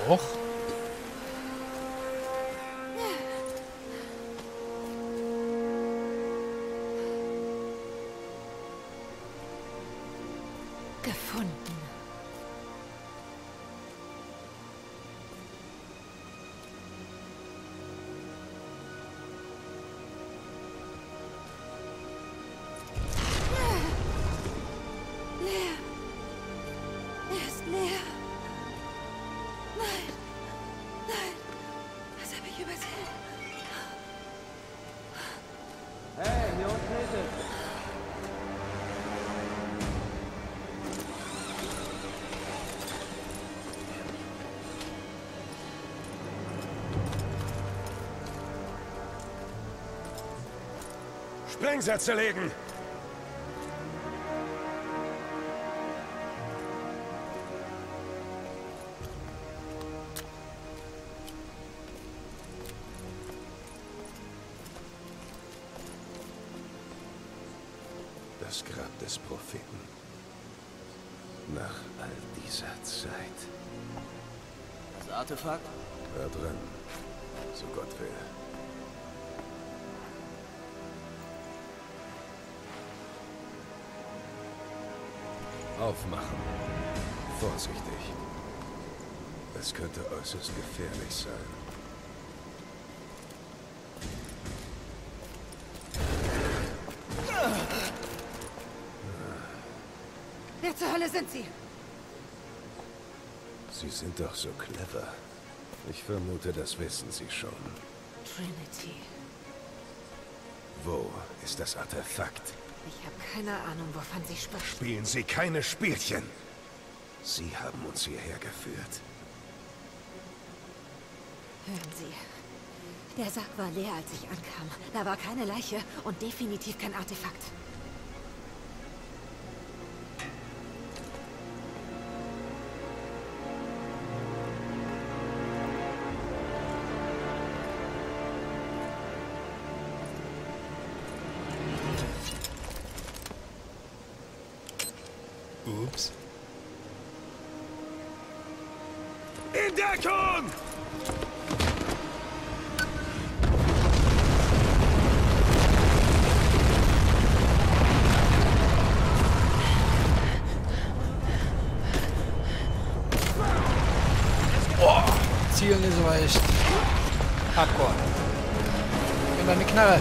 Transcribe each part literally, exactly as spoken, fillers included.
auch. Gefunden. Leer. Er ist leer. Nein. Nein. Was habe ich übersehen? Hey, hier unten ist es. Sprengsätze legen! Das Grab des Propheten. Nach all dieser Zeit. Das Artefakt? Da drin. So Gott will. Aufmachen. Vorsichtig. Es könnte äußerst gefährlich sein. Wer zur Hölle sind Sie? Sie sind doch so clever. Ich vermute, das wissen Sie schon. Trinity. Wo ist das Artefakt? Ich habe keine Ahnung, wovon Sie sprechen. Spielen Sie keine Spielchen. Sie haben uns hierher geführt. Hören Sie. Der Sack war leer, als ich ankam. Da war keine Leiche und definitiv kein Artefakt. Ups. In Deckung! Oh, Zielen ist aber echt hardcore. Nimm deine Knarre.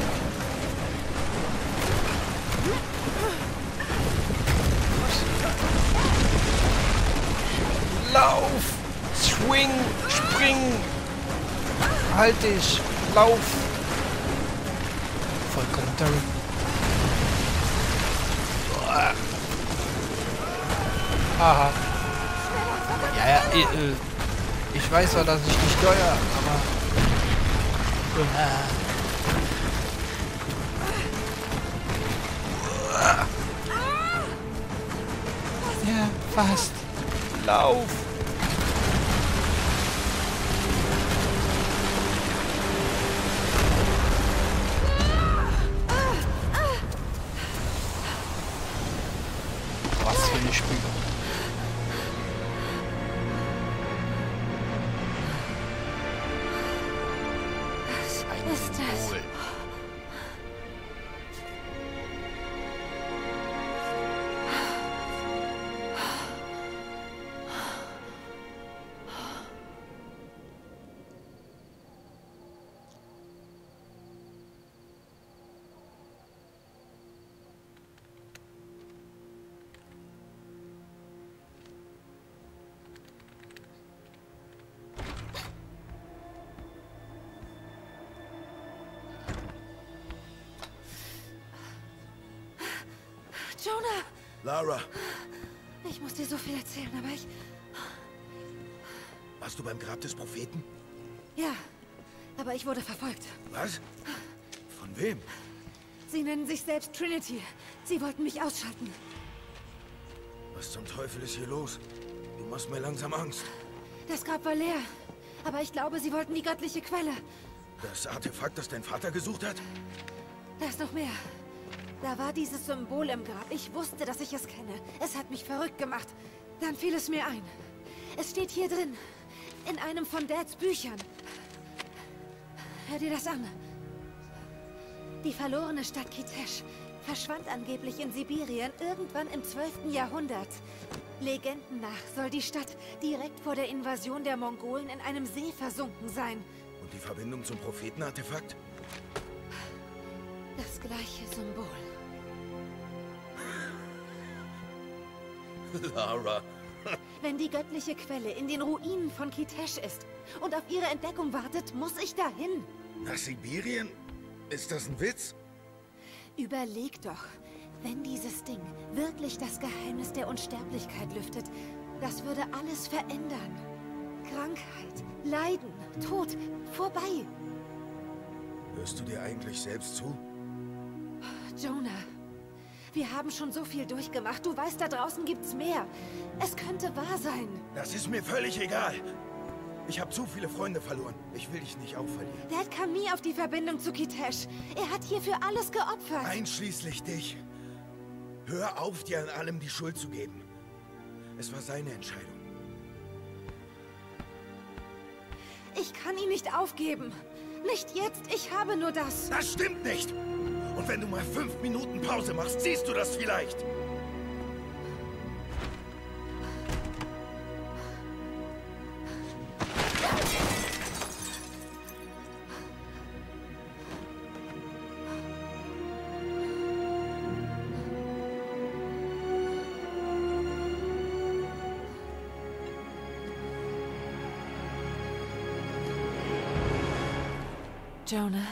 Lauf! Swing! Spring! Halt dich! Lauf! Vollkommen toll. Aha. Ja, ja, ich, äh, ich weiß zwar, dass ich nicht steuere, aber... Ja, fast. Lauf! Was für eine Spüle. Was ist das? Wohl. Jonah! Lara, Ich muss dir so viel erzählen, aber ich... warst du beim Grab des Propheten? Ja, aber ich wurde verfolgt. Was? Von wem? Sie nennen sich selbst Trinity. Sie wollten mich ausschalten. Was zum Teufel ist hier los? Du machst mir langsam Angst. Das Grab war leer. Aber ich glaube, sie wollten die göttliche Quelle. Das Artefakt, das dein Vater gesucht hat? Da ist noch mehr. Da war dieses Symbol im Grab. Ich wusste, dass ich es kenne. Es hat mich verrückt gemacht. Dann fiel es mir ein. Es steht hier drin. In einem von Dads Büchern. Hör dir das an. Die verlorene Stadt Kitesh verschwand angeblich in Sibirien irgendwann im zwölften Jahrhundert. Legenden nach soll die Stadt direkt vor der Invasion der Mongolen in einem See versunken sein. Und die Verbindung zum Prophetenartefakt? Das gleiche Symbol. Lara. Wenn die göttliche Quelle in den Ruinen von Kitesh ist und auf ihre Entdeckung wartet, muss ich dahin. Nach Sibirien? Ist das ein Witz? Überleg doch, wenn dieses Ding wirklich das Geheimnis der Unsterblichkeit lüftet, das würde alles verändern. Krankheit, Leiden, Tod, vorbei. Hörst du dir eigentlich selbst zu? Jonah, wir haben schon so viel durchgemacht. Du weißt, da draußen gibt's mehr. Es könnte wahr sein. Das ist mir völlig egal. Ich habe zu viele Freunde verloren. Ich will dich nicht auch verlieren. Dad kam nie auf die Verbindung zu Kitesh. Er hat hierfür alles geopfert. Einschließlich dich. Hör auf, dir an allem die Schuld zu geben. Es war seine Entscheidung. Ich kann ihn nicht aufgeben. Nicht jetzt, ich habe nur das. Das stimmt nicht! Und wenn du mal fünf Minuten Pause machst, siehst du das vielleicht. Jonah.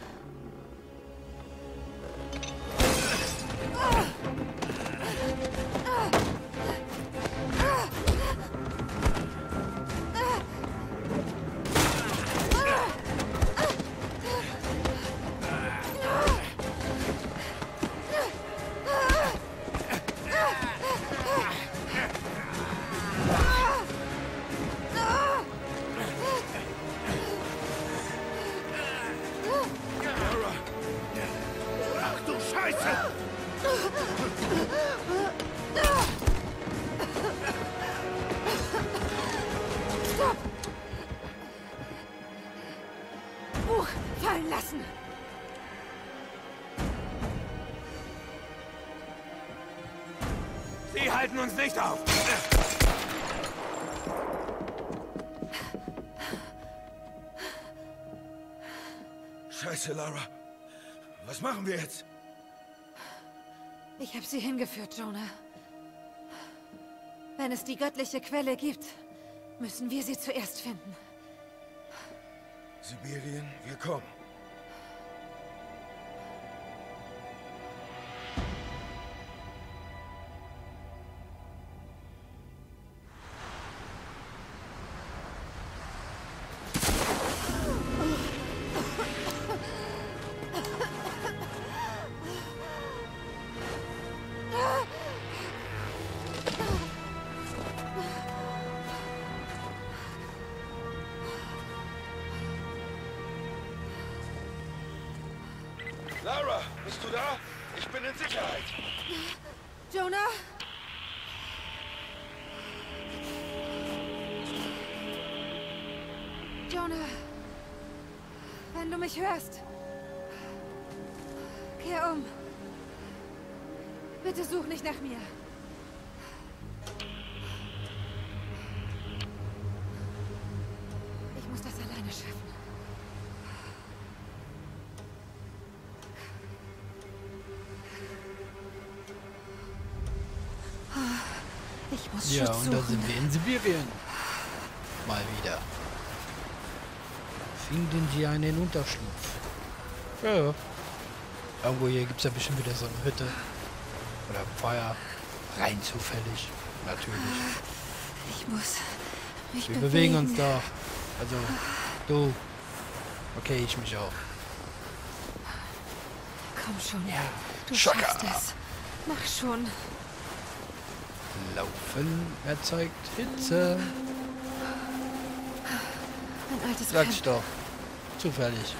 Stopp! Buch fallen lassen! Sie halten uns nicht auf! Scheiße, Lara. Was machen wir jetzt? Ich habe sie hingeführt, Jonah. Wenn es die göttliche Quelle gibt, müssen wir sie zuerst finden. Sibirien, wir kommen. Lara, bist du da? Ich bin in Sicherheit. Jonah? Jonah, wenn du mich hörst, kehr um. Bitte such nicht nach mir. Ich muss das alleine schaffen. Ich muss Ja, Schutz und da suchen. sind wir in Sibirien. Mal wieder. Finden Sie einen Unterschlupf. Ja. Irgendwo hier gibt es ja bestimmt wieder so eine Hütte. Oder ein Feuer. Rein zufällig. Natürlich. Ich muss mich Wir bewegen. bewegen uns doch. Also, du. Okay, ich mich auch. Komm schon. Ja. Du Schaka. schaffst es. Mach schon. Laufen erzeugt Hitze. Ein altes Sag Camp. ich doch. Zufällig.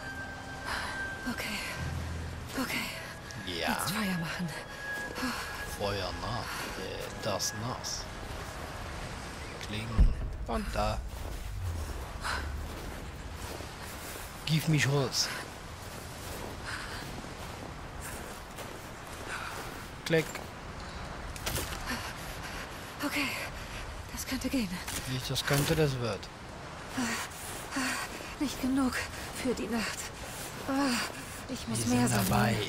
Okay. Okay. Ja. Jetzt Feuer machen. Feuer nach. Äh, das nass. Klingen. Und da. Gib mich Holz. Klick. Okay, das könnte gehen. Nicht das könnte, das wird. Nicht genug für die Nacht. Oh, ich muss Wir mehr sind sammeln. dabei.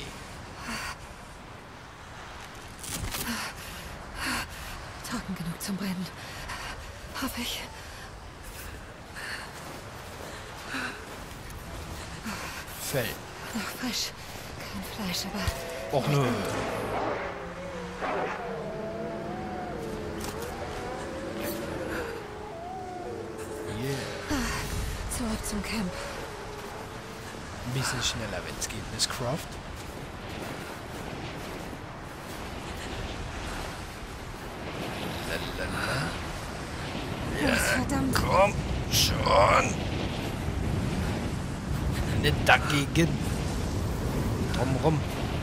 Trocken genug zum Brennen. Hoffe ich. Fell. Noch frisch. Kein Fleisch, aber... Och nö. Yeah. Zurück zum Camp. Ein bisschen schneller, wenn es geht, Miss Croft. Lalala. Los, verdammt. Komm schon. Nicht dagegen. Drumrum.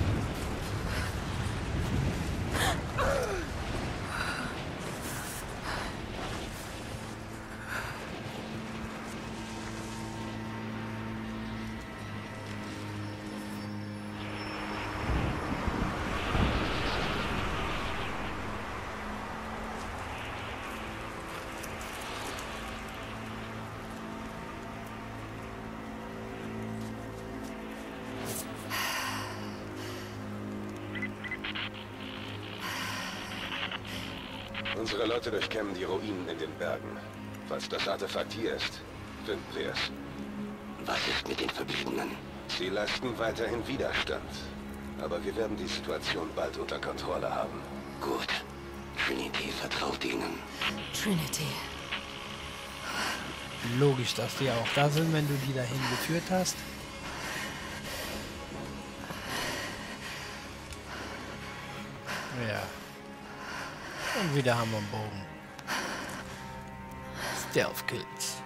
Unsere Leute durchkämmen die Ruinen in den Bergen. Falls das Artefakt hier ist, finden wir es. Was ist mit den Verbliebenen? Sie leisten weiterhin Widerstand. Aber wir werden die Situation bald unter Kontrolle haben. Gut. Trinity vertraut ihnen. Trinity. Logisch, dass die auch da sind, wenn du die dahin geführt hast. Ja. Und wieder haben wir einen Bogen. Stealth Kills.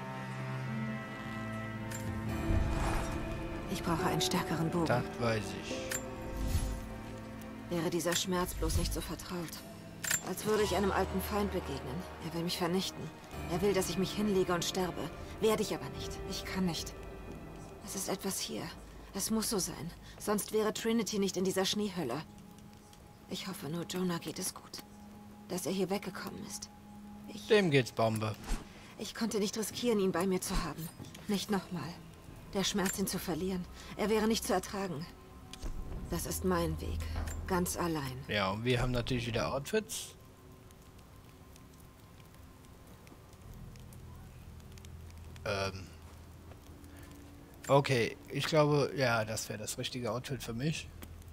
Ich brauche einen stärkeren Bogen. Das weiß ich. Wäre dieser Schmerz bloß nicht so vertraut. Als würde ich einem alten Feind begegnen. Er will mich vernichten. Er will, dass ich mich hinlege und sterbe. Werde ich aber nicht. Ich kann nicht. Es ist etwas hier. Es muss so sein. Sonst wäre Trinity nicht in dieser Schneehölle. Ich hoffe nur, Jonah geht es gut. Dass er hier weggekommen ist. Ich, Dem geht's Bombe. ich konnte nicht riskieren, ihn bei mir zu haben. Nicht nochmal. Der Schmerz, ihn zu verlieren. Er wäre nicht zu ertragen. Das ist mein Weg. Ganz allein. Ja, und wir haben natürlich wieder Outfits. Ähm. Okay, ich glaube, ja, das wäre das richtige Outfit für mich.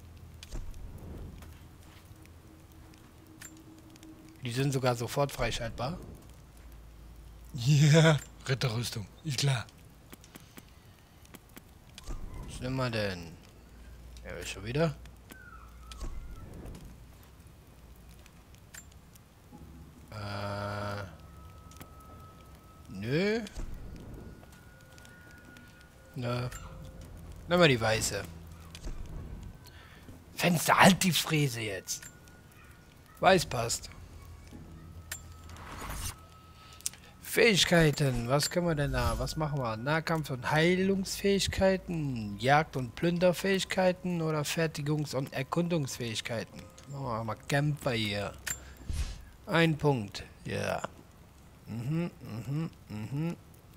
Die sind sogar sofort freischaltbar. Ja, yeah, Ritterrüstung, ist klar. Was nehmen wir denn? Ja, schon wieder. Äh. Nö. Nö. Nehmen wir die weiße. Fenster, halt die Fräse jetzt. Weiß passt. Fähigkeiten, was können wir denn da? Was machen wir? Nahkampf- und Heilungsfähigkeiten, Jagd- und Plünderfähigkeiten oder Fertigungs- und Erkundungsfähigkeiten? Machen wir mal Camper hier. Ein Punkt, ja. Mhm, mhm, mhm.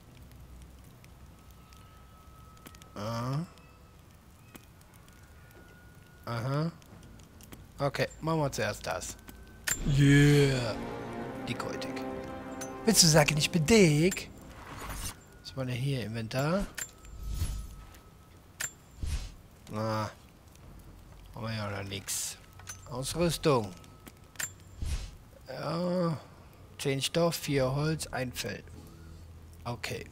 Aha. Aha. Okay, machen wir zuerst das. Yeah. Dickhäutig. Willst du sagen, ich bin dick? Was war denn hier? Inventar? Na. Haben wir ja noch nix. Ausrüstung. Ja. zehn Stoff, vier Holz, ein Fell. Okay.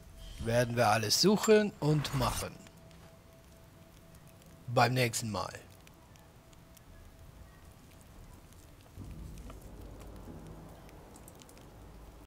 Werden wir alles suchen und machen. Beim nächsten Mal.